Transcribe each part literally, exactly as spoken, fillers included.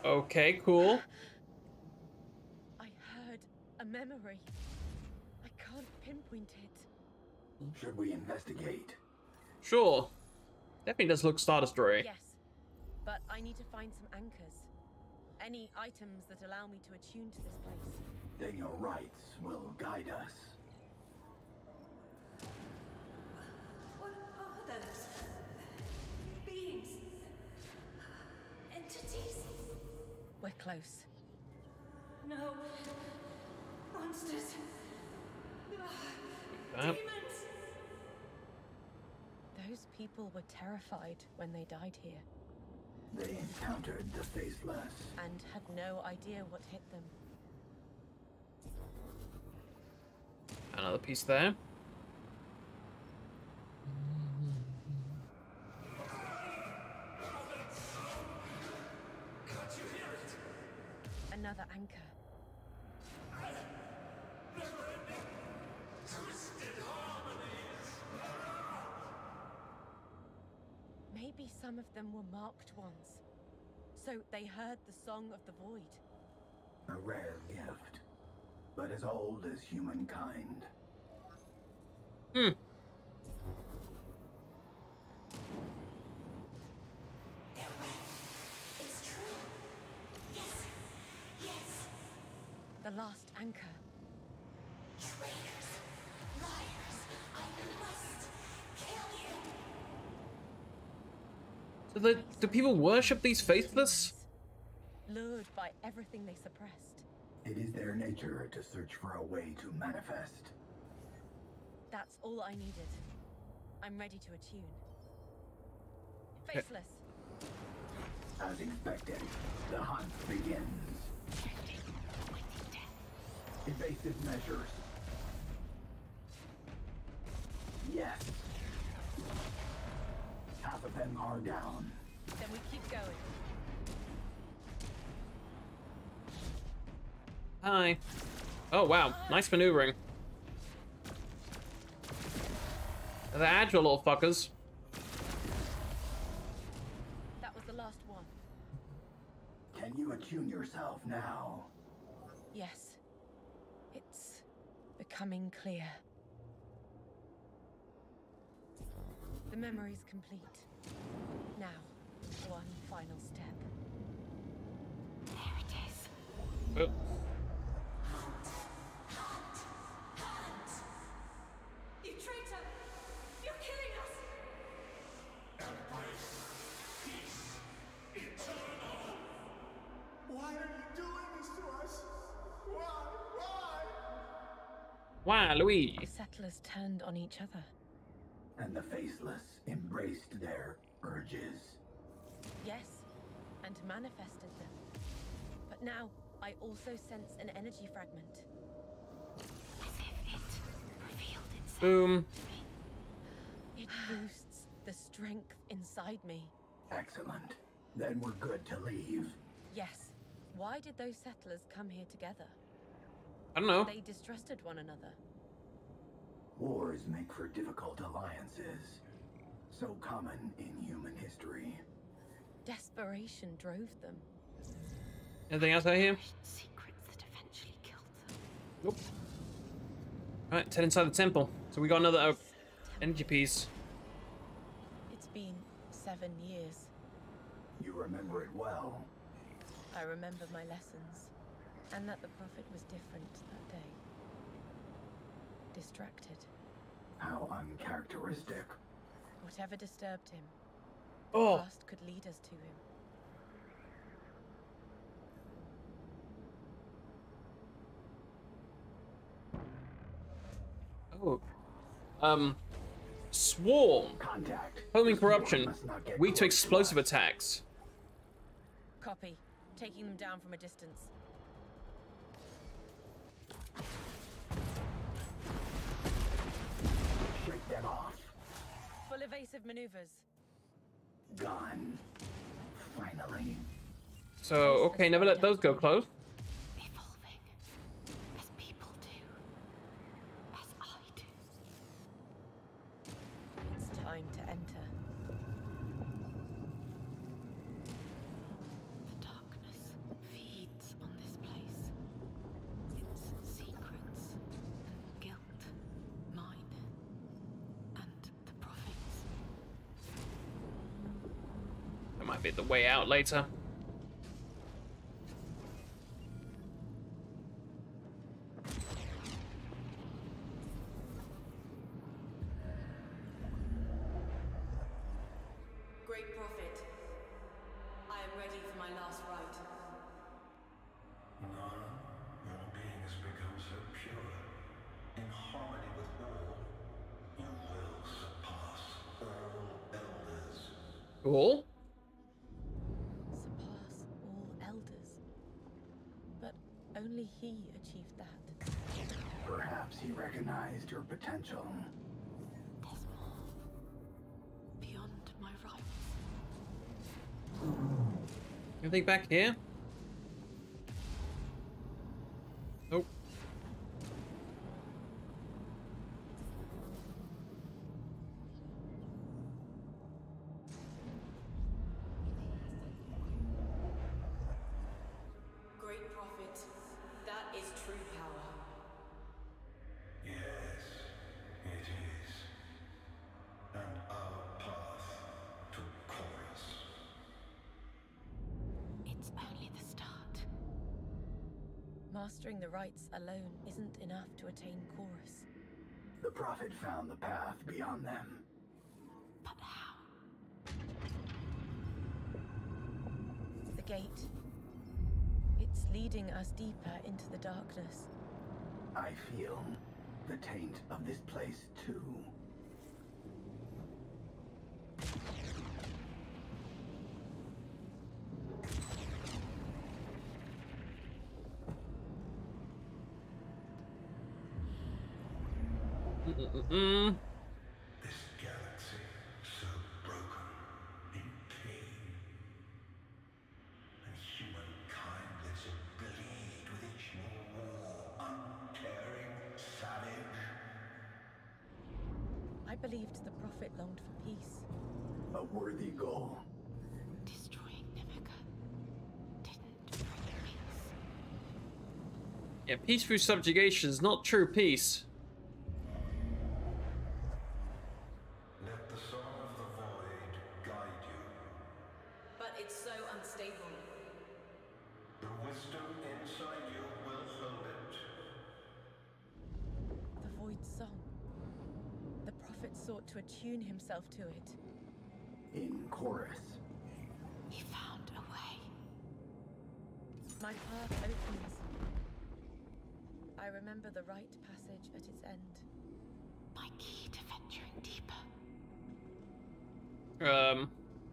Okay, cool. I heard a memory. I can't pinpoint it. Should we investigate? Sure. Definitely does look Star Destroyer. Yes, but I need to find some anchors. Any items that allow me to attune to this place. Then your rights will guide us. What are those? Beings? Entities? We're close. No. Monsters. Uh, Demons. Those people were terrified when they died here. They encountered the Faceless. And had no idea what hit them. Another piece there. Another anchor. Maybe some of them were marked ones. So they heard the song of the void. A rare gift, but as old as humankind. Hmm. It's true. Yes. Yes. The last anchor. Traitors. Liars. I must kill you. So the, do people worship these Faithless? Lured by everything they suppressed. It is their nature to search for a way to manifest. That's all I needed. I'm ready to attune. Faceless. As expected, the hunt begins. Evasive measures. Yes. Half of them are down. Then we keep going. Hi. Oh, wow. Nice maneuvering. They're agile little fuckers. That was the last one. Can you attune yourself now? Yes. It's becoming clear. The memory's complete. Now, one final step. There it is. Oh. You traitor! You're killing us! Why are you doing this to us? Why? Why? Wow, Louis. The settlers turned on each other. And the Faceless embraced their urges. Yes, and manifested them. But now, I also sense an energy fragment. As if it revealed itself Boom. to me. It boosts the strength inside me. Excellent. Then we're good to leave. Yes. Why did those settlers come here together? I don't know. They distrusted one another. Wars make for difficult alliances. So common in human history. Desperation drove them. Anything else out here? Secrets that eventually killed them. Nope. Alright, head inside the temple. So we got another uh, energy piece. It's been seven years. You remember it well. I remember my lessons, and that the Prophet was different that day. Distracted. How uncharacteristic. Whatever disturbed him, Oh, past could lead us to him. oh. Um, Swarm. Contact. Homing The swarm corruption. must not get Weak to close explosive us. attacks. Copy. Taking them down from a distance. Shake them off. Full evasive maneuvers. Gone. Finally. So, okay, never let those go close. Evolving. As people do. As I do. It's time to enter. The darkness. Might be the way out later. Great Prophet, I am ready for my last rite. Nana, your being has become so pure, in harmony with all, you will surpass all elders. Cool. Surpass all elders. But only he achieved that. Perhaps he recognized your potential. There's more. Beyond my rights. Anything back here? Nope. Great Prophet, that is true power. Yes, it is. And our path to Chorus. It's only the start. Mastering the rites alone isn't enough to attain Chorus. The Prophet found the path beyond them. But how? The gate. It's leading us deeper into the darkness. I feel the taint of this place too. Mm-mm-mm. This galaxy, so broken, in pain. And humankind lets it bleed with each new war, uncaring, savage. I believed the Prophet longed for peace. A worthy goal. Destroying Nemica didn't bring peace. Yeah, peace through subjugation is not true peace. Let the song of the void guide you. But it's so unstable. The wisdom inside you will hold it. The Void Song. The Prophet sought to attune himself to it. In Chorus. He found a way. My path opens. I remember the right passage at its end. My key to venturing deeper. Um.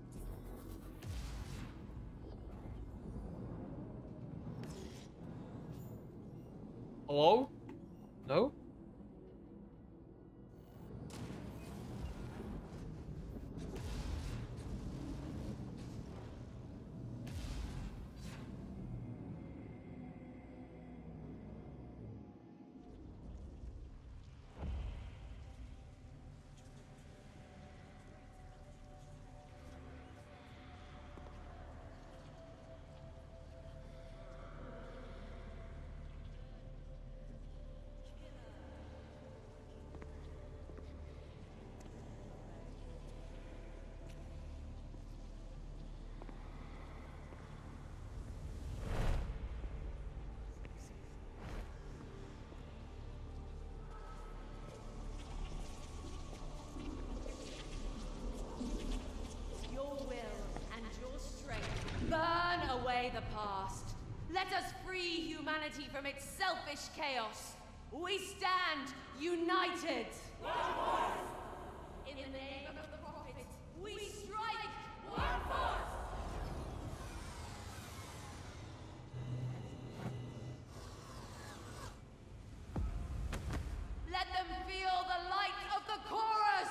Hello? No? Your will and your strength burn away the past. Let us free humanity from its selfish chaos. We stand united. In the name of the Prophet, we strike one force. Let them feel the light of the chorus.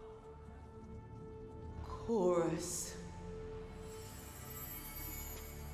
Chorus.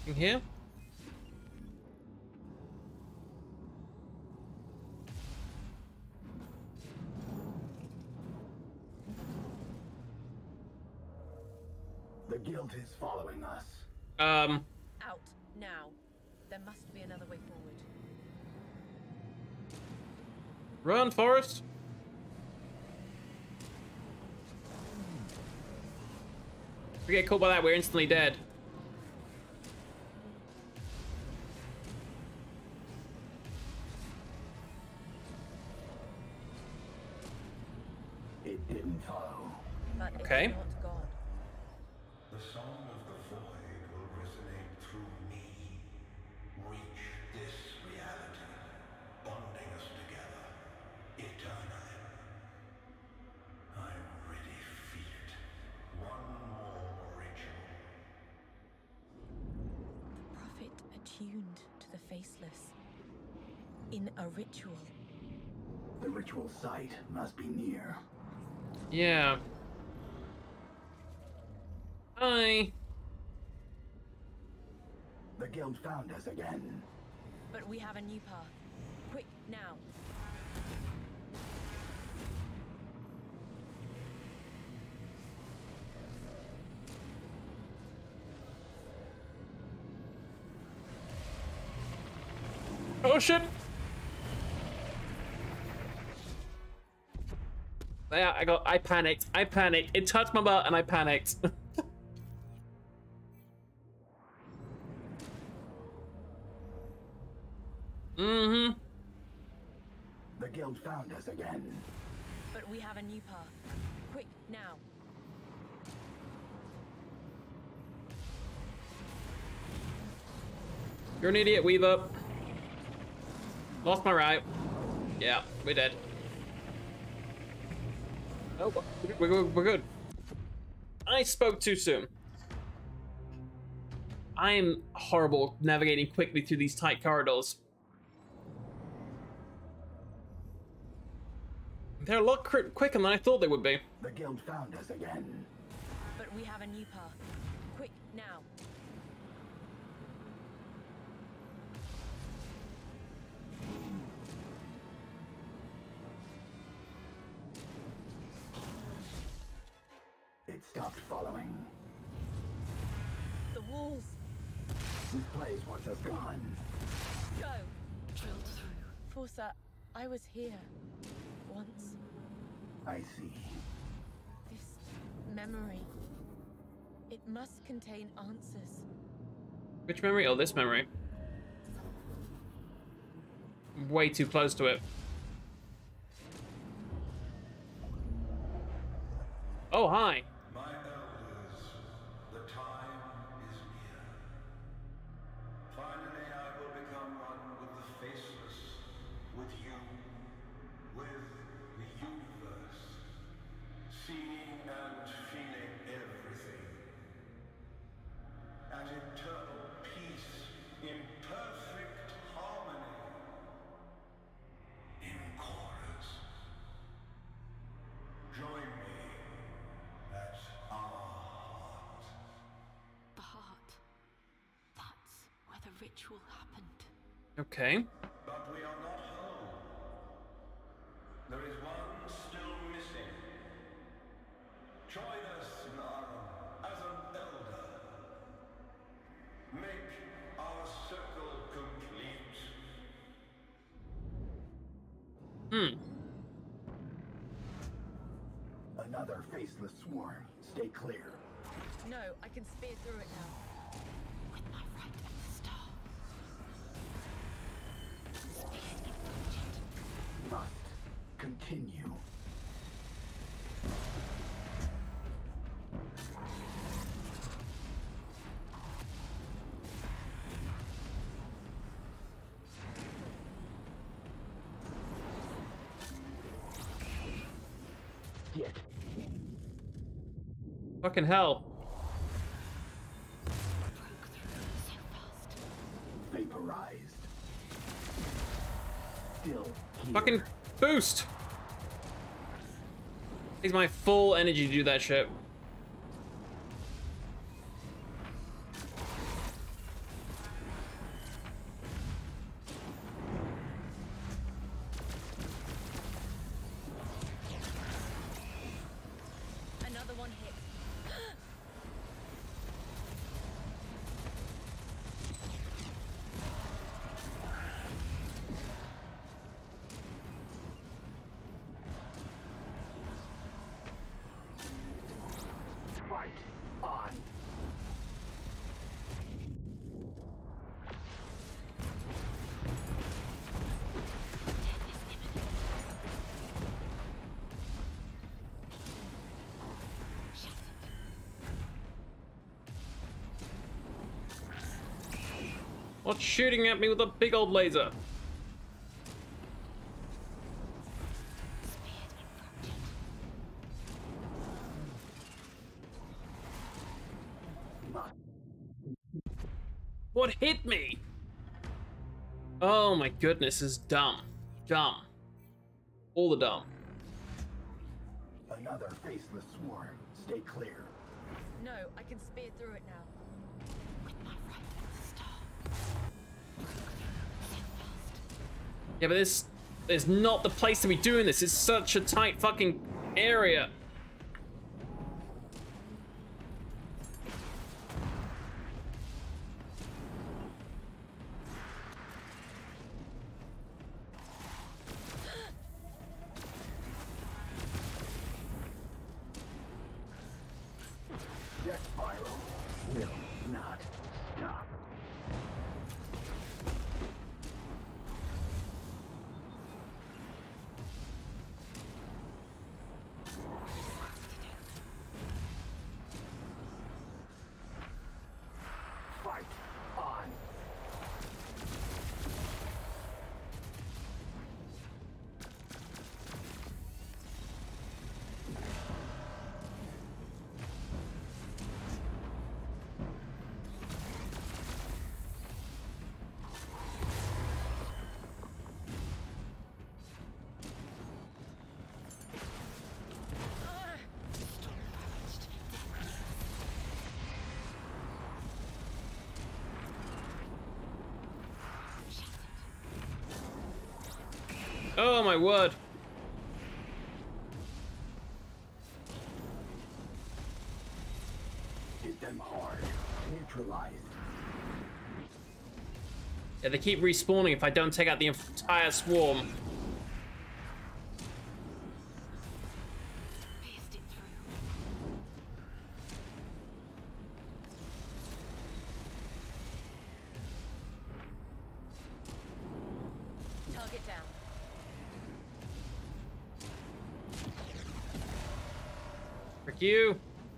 In here? The guild is following us. Um, Out now. There must be another way forward. run, Forrest. If we get caught by that, we're instantly dead. It didn't follow. But Okay. it's not God. The song of the void will resonate through me. Reach this reality, bonding us together eternally. I'm ready to feel it. One more ritual. The prophet attuned to the faceless. In a ritual. The ritual site must be near. Yeah. Hi. The guild found us again. But we have a new path. Quick, now. Oh shit. Yeah, I got. I panicked. I panicked. It touched my butt, and I panicked. mm-hmm. The guild found us again. But we have a new path. Quick, now. You're an idiot, Weaver. Lost my right. Yeah, we're dead. Oh, we're, we're, we're good. I spoke too soon. I'm horrible navigating quickly through these tight corridors. They're a lot quicker than I thought they would be. The guild found us again. But we have a new path. Quick, now. It stopped following. The walls. This place wants us gone. Go. Drilled through. Forza, I was here. Once. I see. This memory. It must contain answers. Which memory? Oh, this memory. I'm way too close to it. Oh, hi. My elders, the time is near. Finally, I will become one with the faceless, with you, with the universe, seeing and feeling everything. At eternal peace, in perfect harmony. In chorus. Join me at our heart. The heart. That's where the ritual happened. Okay. But we are not whole. There is one still missing. Join us, Narum, as an elder. Make our circle complete. Hmm. Another faceless swarm. Stay clear. No, I can spear through it now. With my right at the start. Must continue. Get. Fucking hell. Broke through so fast. Vaporized. Still here. Fucking boost. Takes my full energy to do that shit. one hit. Fight on. What's shooting at me with a big old laser? What hit me? Oh my goodness, this is dumb. Dumb. All the dumb. Another faceless swarm. Stay clear. No, I can spear through it now. With my rifle star. So fast. Yeah, but this is not the place to be doing this. It's such a tight fucking area. Death spiral will not stop. Fight on. Oh my word. Hit them hard. Neutralized. Yeah, they keep respawning if I don't take out the entire swarm. Pierced it through. Target down. Frick you.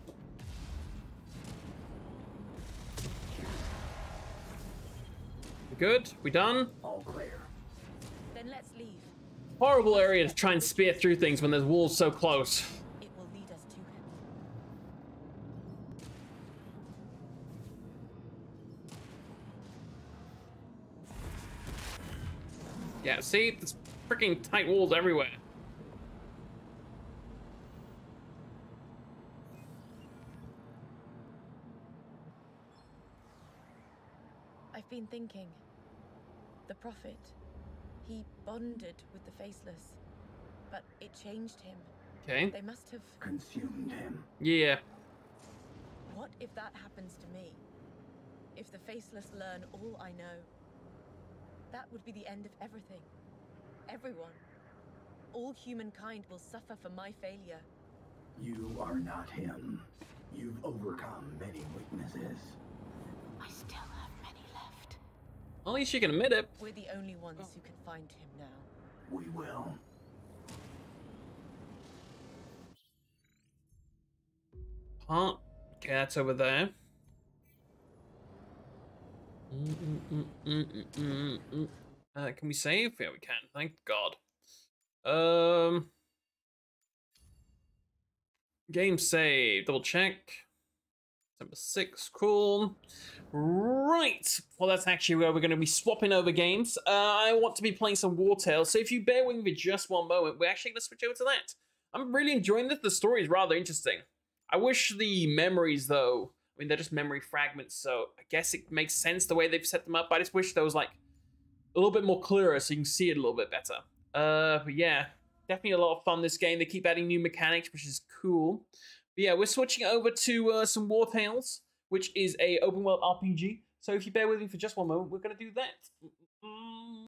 We good? We done? All clear. Then let's leave. Horrible area to try and spear through things when there's walls so close. It will lead us to him. Yeah, see? There's freaking tight walls everywhere. I've been thinking. The Prophet, he bonded with the Faceless, but it changed him. Okay. They must have... Consumed him. Yeah. What if that happens to me? If the Faceless learn all I know? That would be the end of everything. Everyone. All humankind will suffer for my failure. You are not him. You've overcome many weaknesses. I still have many left. At least you can admit it. We're the only ones who can find him now. We will. Huh? Okay, that's over there. Mm, mm, mm, mm, mm, mm. Uh, can we save? Yeah, we can. Thank God. Um, game save. Double check. Number six. Cool. Right. Well, that's actually where we're going to be swapping over games. Uh, I want to be playing some War Tales, so if you bear with me for just one moment, we're actually going to switch over to that. I'm really enjoying this. The story is rather interesting. I wish the memories, though, I mean, they're just memory fragments, so I guess it makes sense the way they've set them up. I just wish there was, like, a little bit more clearer so you can see it a little bit better. Uh, but yeah, definitely a lot of fun, this game. They keep adding new mechanics, which is cool. But yeah, we're switching over to uh, some War Tales, which is a open world R P G. So if you bear with me for just one moment, we're going to do that. Mm-mm.